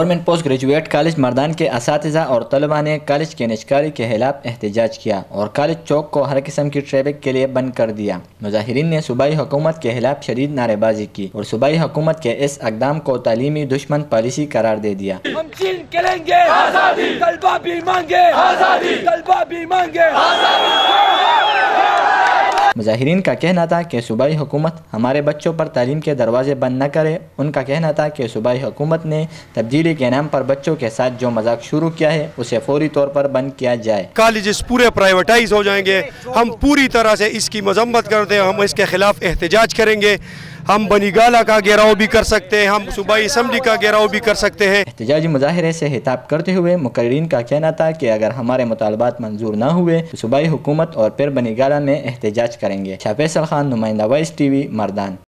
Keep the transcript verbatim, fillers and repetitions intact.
Government post graduate college Mardan کے اساتذہ اور طلباء نے کالج کے نجکاری کے خلاف احتجاج کیا اور کالج چوک کو ہر قسم کی ٹریفک کے لیے بند کر دیا۔ مظاہرین نے صوبائی حکومت کے خلاف شدید نعرے بازی کی اور صوبائی حکومت کے اس اقدام کو تعلیمی دشمن پالیسی قرار دے دیا۔ ہم چین کے لیں گے آزادی، طلبہ بھی مانگے آزادی، طلبہ بھی مانگے آزادی۔ مظاہرین کا کہنا تھا کہ صوبائی حکومت ہمارے بچوں پر تعلیم کے دروازے بند نہ کرے۔ ان کا کہنا تھا کہ صوبائی حکومت نے تبدیلی کے نام پر بچوں کے ساتھ جو مذاق شروع کیا ہے اسے فوری طور پر بند کیا جائے۔ کالجز پورے پرائیویٹائز ہو جائیں گے، ہم پوری طرح سے اس کی مذمت کرتے ہیں، ہم اس کے خلاف احتجاج کریں گے۔ ہم بنی گالہ کا گھیراؤ بھی کر سکتے ہیں، ہم صوبائی اسمبلی کا گھیراؤ بھی کر سکتے ہیں۔ احتجاجی مظاہرے سے خطاب کرتے ہوئے مقررین کا کہنا تھا کہ اگر ہمارے مطالبات منظور نہ ہوئے تو صوبائی حکومت اور پھر بنی گالہ میں احتجاج کریں گے۔ شاہ فیصل خان، نمائندہ وائس ٹی وی، مردان۔